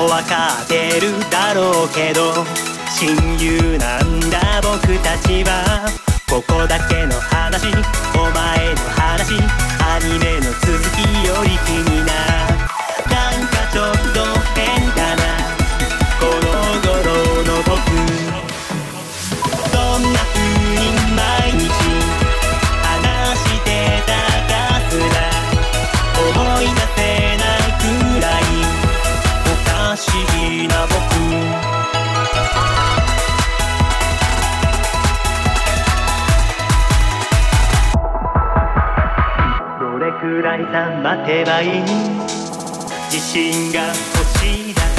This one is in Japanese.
わかってるだろうけど、親友なんだ僕たちは。ここだけの話、お前の話、アニメの続きより気にな。なんかちょっと変だなこの頃の僕。どんな風に毎日話してたかすら思い出せないくらいおかしいな僕。どれくらいさ待てばいい？自信が欲しいだ